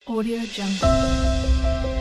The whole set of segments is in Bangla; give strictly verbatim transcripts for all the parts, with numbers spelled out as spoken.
Audio Jungle.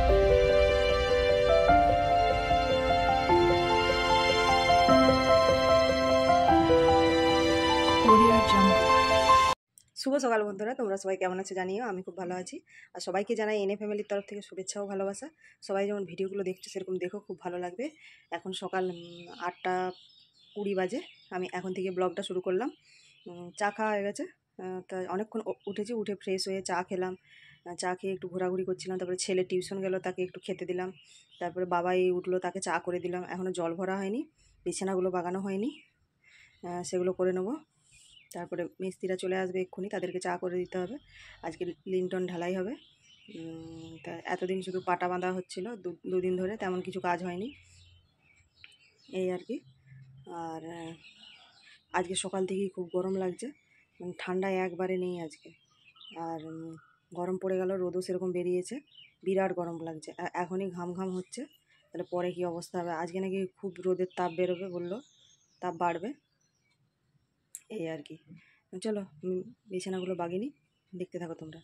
Audio Jungle. শুভ সকাল বন্ধুরা, তোমরা সবাই কেমন আছো জানিও। আমি খুব ভালো আছি। আর সবাইকে জানাই এনএ ফ্যামিলির তরফ থেকে শুভেচ্ছা ও ভালোবাসা। সবাই যেমন ভিডিওগুলো দেখছো সেরকম দেখো, খুব ভালো লাগবে। এখন সকাল উম, আটটা কুড়ি বাজে। আমি এখন থেকে ব্লগটা শুরু করলাম। উম, চা খাওয়া হয়ে গেছে। আহ, তা অনেকক্ষণ উ- উঠেছি, উঠে ফ্রেশ হয়ে চা খেলাম। আহ, চা খেয়ে একটু ঘোরাঘুরি করছিলাম। তারপরে ছেলে টিউশন গেল, তাকে একটু খেতে দিলাম। তারপরে বাবাই উঠলো, তাকে চা করে দিলাম। এখনও জল ভরা হয়নি, বিছানাগুলো বাগানো হয়নি। আহ, সেগুলো করে নেবো। তারপরে মিস্ত্রিরা চলে আসবে এক্ষুনি, তাদেরকে চা করে দিতে হবে। আজকে লিন্টন ঢালাই হবে। উম, তা এতদিন শুধু পাটা বাঁধা হচ্ছিল, দু- দুদিন ধরে তেমন কিছু কাজ হয়নি, এই আর কি। আর আহ, আজকে সকাল থেকেই খুব গরম লাগছে, মানে ঠান্ডা একবারে নেই আজকে। আর উম, গরম পড়ে গেল, রোদও সেরকম বেরিয়েছে, বিরাট গরম লাগছে। এ- এখনই ঘাম ঘাম হচ্ছে, তাহলে পরে কি অবস্থা হবে। আজকে নাকি খুব রোদের তাপ বেরোবে বললো, তাপ বাড়বে, এই আর কি। চলো উম, বিছানাগুলো বাগিয়ে নিই, দেখতে থাকো তোমরা।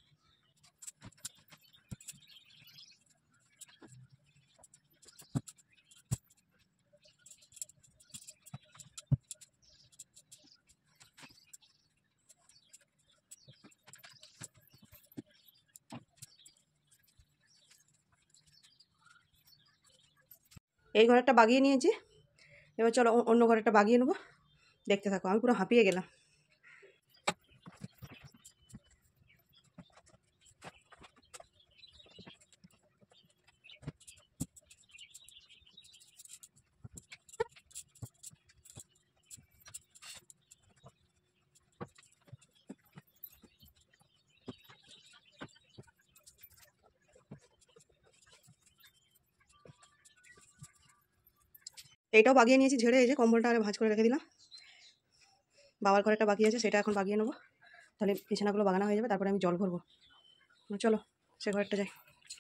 এই ঘরেরটা বাগিয়ে নিয়েছি, এবার চলো অ- অন্য ঘরেরটা বাগিয়ে নেবো, দেখতে থাকো। আমি পুরো হাঁপিয়ে গেলাম। এইটাও বাগিয়ে নিয়েছি ঝেড়ে, এই যে কম্বলটা আরে ভাঁজ করে রেখে দিলাম। বাবার ঘরেরটা বাকি আছে, সেটা এখন বাগিয়ে নেবো, তাহলে বিছানাগুলো বাগানো হয়ে যাবে। তারপরে আমি জল ভরবো। চলো সে ঘরটা যাই।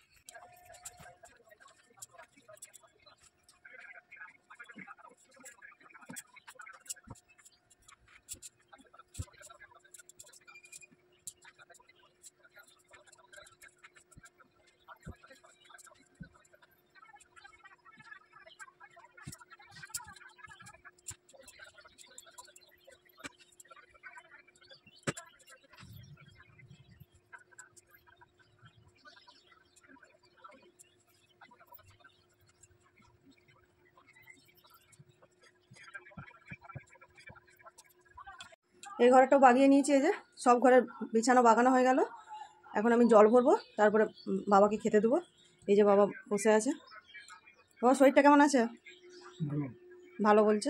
এই ঘরটাও বাগিয়ে নিয়েছি, এই যে সব ঘরের বিছানা বাগানো হয়ে গেল। এখন আমি জল ভরবো, তারপরে উম, বাবাকে খেতে দেবো। এই যে বাবা বসে আছে। বাবার শরীরটা কেমন আছে? ভালো বলছে।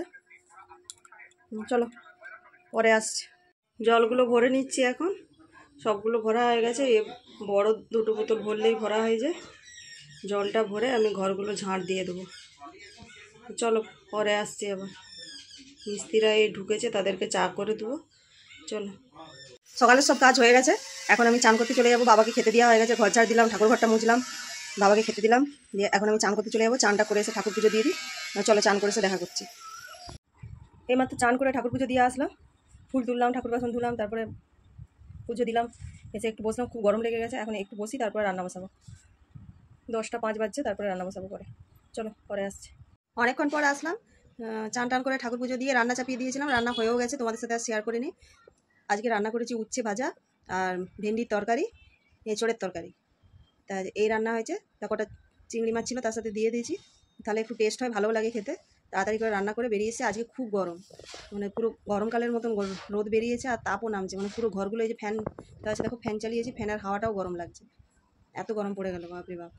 হুম, চলো পরে আসছি। জলগুলো ভরে নিচ্ছি এখন, সবগুলো ভরা হয়ে গেছে। এ বড় দুটো বোতল ভরলেই ভরা হয়ে যায়। জলটা ভরে আমি ঘরগুলো ঝাঁট দিয়ে দেবো। চলো পরে আসছি আবার। মিস্ত্রিরা এই ঢুকেছে, তাদেরকে চা করে দেবো। চলো। সকালের সব কাজ হয়ে গেছে, এখন আমি চান করতে চলে যাবো। বাবাকে খেতে দেওয়া হয়ে গেছে, ঘর ঝাড় দিলাম, ঠাকুর ঘরটা মুছলাম, বাবাকে খেতে দিলাম, দিয়ে এখন আমি চান করতে চলে যাবো। চানটা করে এসে ঠাকুর পুজো দিয়ে দিই। চলো চান করে এসে দেখা করছি। এইমাত্র চান করে ঠাকুর পুজো দিয়ে আসলাম, ফুল তুললাম, ঠাকুর বাসন ধুলাম, তারপরে পুজো দিলাম। এসে একটু বসলাম, খুব গরম লেগে গেছে, এখন একটু বসি, তারপরে রান্না বসাবো। দশটা পাঁচ বাজছে, তারপরে রান্না বসাবো পরে। চলো পরে আসছি। অনেকক্ষণ পর আসলাম, আহ, চান টান করে ঠাকুর পুজো দিয়ে রান্না চাপিয়ে দিয়েছিলাম। রান্না হয়েও গেছে, তোমাদের সাথে আর শেয়ার করে নিই। আজকে রান্না করেছি উচ্ছে ভাজা আর ভেন্ডির তরকারি, এঁচড়ের তরকারি। তা এই রান্না হয়েছে। তা কটা চিংড়ি মাছ ছিল তার সাথে দিয়ে দিয়েছি, তাহলে একটু টেস্ট হয়, ভালোও লাগে খেতে। তাড়াতাড়ি করে রান্না করে বেরিয়ে এসেছে। আজকে খুব গরম, মানে পুরো গরমকালের মতন গরম, রোদ বেরিয়েছে আর তাপও নামছে, মানে পুরো ঘরগুলো, এই যে ফ্যান আছে দেখো, ফ্যান চালিয়েছি, ফ্যানের হাওয়াটাও গরম লাগছে, এত গরম পড়ে গেল বাপরে বাপ।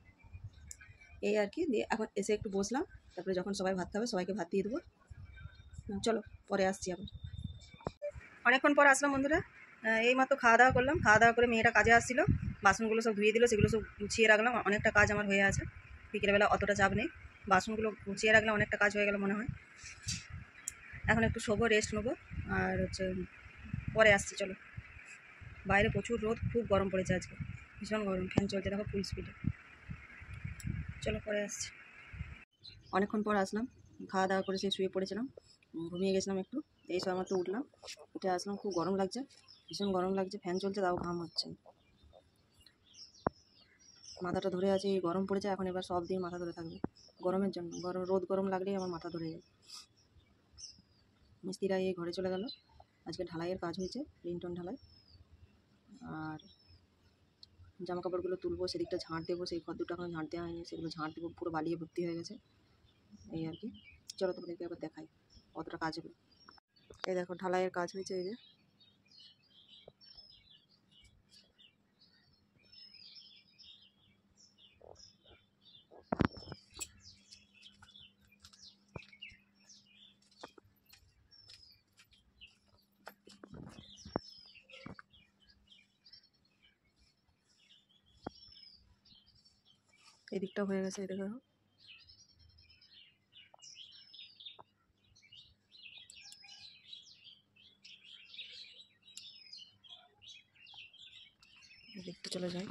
এই আর কি। দিয়ে এখন এসে একটু বসলাম, তারপরে যখন সবাই ভাত খাবে সবাইকে ভাত দিয়ে দেবো। চলো পরে আসছি আবার। অনেকক্ষণ পর আসলাম বন্ধুরা। আহ, এই মাত্র খাওয়া দাওয়া করলাম, খাওয়া দাওয়া করে মেয়েটা কাজে আসছিল, বাসনগুলো সব ধুয়ে দিল, সেগুলো সব গুছিয়ে রাখলাম। অনেকটা কাজ আমার হয়ে আছে, বিকেলবেলা অতটা চাপ নেই, বাসনগুলো গুছিয়ে রাখলাম, অনেকটা কাজ হয়ে গেল মনে হয়। এখন একটু শোবো, রেস্ট নেবো, আর হচ্ছে পরে আসছি। চলো, বাইরে প্রচুর রোদ, খুব গরম পড়েছে আজকে, ভীষণ গরম, ফ্যান চলছে দেখো ফুল স্পিডে। চলো পরে আসছি। অনেকক্ষণ পর আসলাম, খাওয়া দাওয়া করে সেই শুয়ে পড়েছিলাম, উম, ঘুমিয়ে গেছিলাম একটু। এই সময় মাত্র উঠলাম, উঠে আসলাম, খুব গরম লাগছে, ভীষণ গরম লাগছে, ফ্যান চলছে তাও ঘাম হচ্ছে। মাথাটা ধরে আছে, এই গরম পড়েছে এখন, এবার সব দিন মাথা ধরে থাকবে গরমের জন্য। গরম রোদ গরম লাগলেই আমার মাথা ধরে যায়। মিস্ত্রিরা এই ঘরে চলে গেল, আজকে ঢালাইয়ের কাজ হয়েছে, লিন্টন ঢালাই। আর জামা কাপড়গুলো তুলবো, সেদিকটা ঝাঁট দেবো, সেই ঘর দুটো এখন ঝাঁট দেওয়া হয়নি, সেগুলো ঝাঁট দেবো, পুরো বালিয়ে ভর্তি হয়ে গেছে এই আর কি। চলো তোমাদেরকে আবার দেখাই কতটা কাজ হবে। এই দেখো ঢালাইয়ের কাজ হয়েছে, এই যে এই দিকটা হয়ে গেছে, এই দেখো এই দিকটা চলে যায়।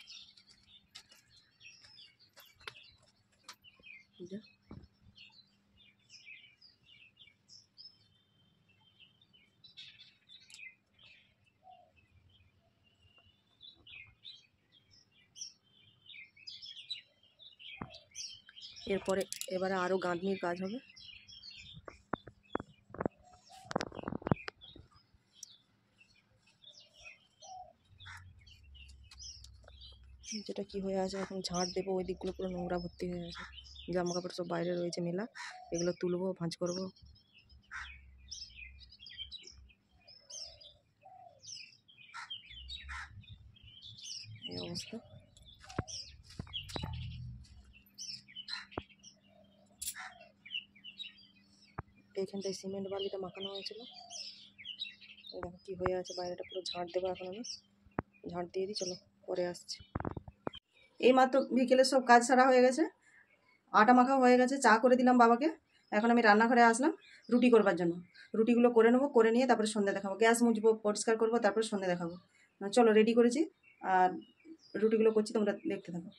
এই যে এরপরে এবারে আরও গাঁথনির কাজ হবে। যেটা কি হয়ে আছে, এখন ঝাঁট দেবো, ওই দিকগুলো পুরো নোংরা ভর্তি হয়ে আছে, জামা কাপড় সব বাইরে রয়েছে মেলা, এগুলো তুলবো, ভাঁজ করবো। এই অবস্থা। এইখানটায় সিমেন্ট বালিটা মাখানো হয়েছিল, এই দেখো কী হয়ে আছে, বাইরেটা পুরো ঝাঁট দেবো এখন আমি, ঝাঁট দিয়ে দিই, চলো পরে আসছি। এই মাত্র বিকেলের সব কাজ সারা হয়ে গেছে, আটা মাখা হয়ে গেছে, চা করে দিলাম বাবাকে। এখন আমি রান্নাঘরে আসলাম রুটি করবার জন্য, রুটিগুলো করে নেবো, করে নিয়ে তারপরে সন্ধ্যে দেখাবো, গ্যাস মুছবো, পরিষ্কার করবো, তারপরে সন্ধ্যে দেখাবো। চলো রেডি করেছি আর রুটিগুলো করছি, তোমরা দেখতে থাকো।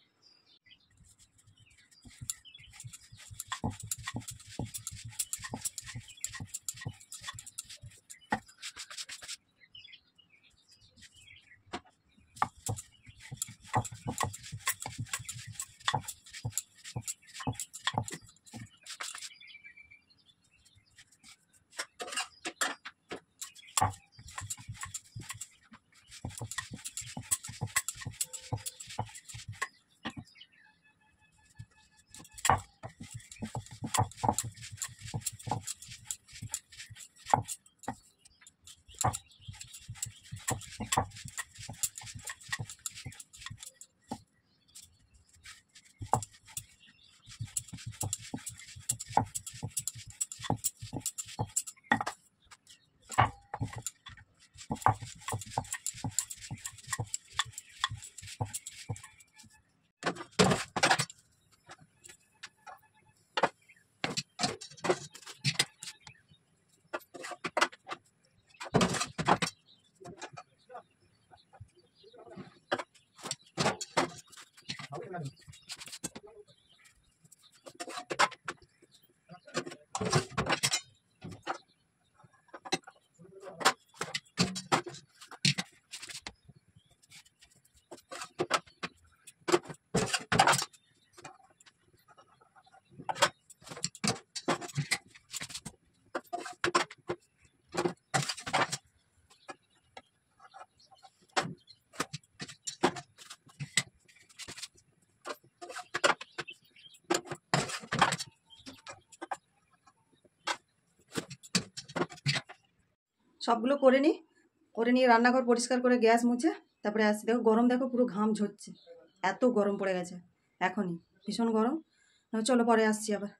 সবগুলো করে নিই, করে নিয়ে রান্নাঘর পরিষ্কার করে গ্যাস মুছে তারপরে আসছি। দেখো গরম, দেখো পুরো ঘাম ঝরছে, এত গরম পড়ে গেছে এখনই, ভীষণ গরম। চলো পরে আসছি আবার।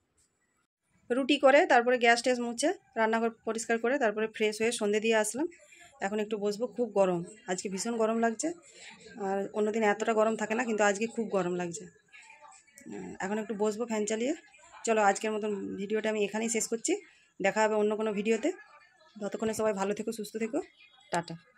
রুটি করে তারপরে গ্যাস ট্যাস মুছে রান্নাঘর পরিষ্কার করে তারপরে ফ্রেশ হয়ে সন্ধে দিয়ে আসলাম। এখন একটু বসবো, খুব গরম আজকে, ভীষণ গরম লাগছে। আর অন্যদিন এতটা গরম থাকে না, কিন্তু আজকে খুব গরম লাগছে। এখন একটু বসবো ফ্যান চালিয়ে। চলো আজকের মতন ভিডিওটা আমি এখানেই শেষ করছি, দেখা হবে অন্য কোনো ভিডিওতে। ততক্ষণে সবাই ভালো থেকো, সুস্থ থেকো, টাটা।